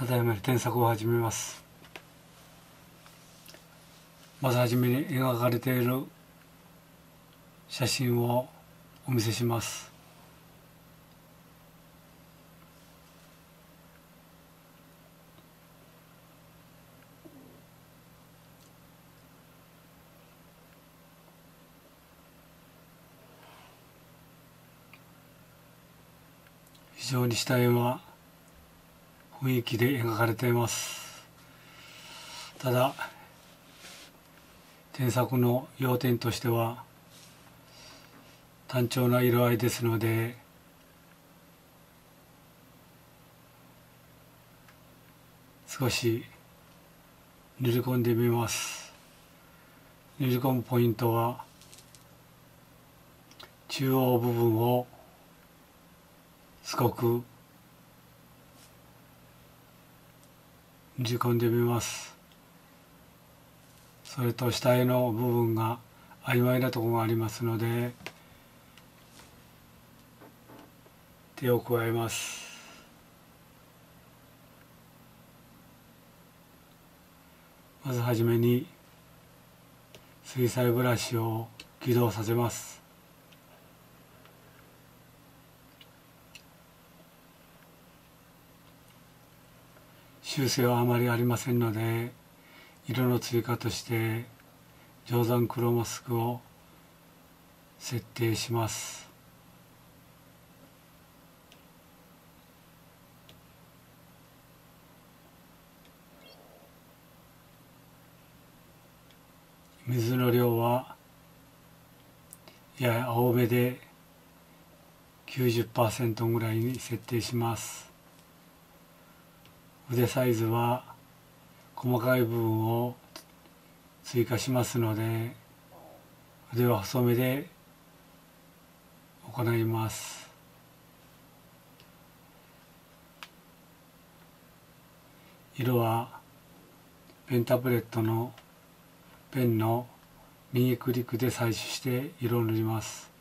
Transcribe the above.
ただいま添削を始めます。まずはじめに描かれている写真をお見せします。非常に下絵は雰囲気で描かれています。ただ添削の要点としては単調な色合いですので、少し塗り込んでみます。塗り込むポイントは中央部分をすごく塗り込んでみます。それと下絵の部分が曖昧なところがありますので手を加えます。まずはじめに水彩ブラシを起動させます。修正はあまりありませんので、色の追加として定山黒マスクを設定します。水の量はやや多めで 90% ぐらいに設定します。筆サイズは細かい部分を追加しますので筆は細めで行います。色はペンタブレットのペンの右クリックで採取して色を塗ります。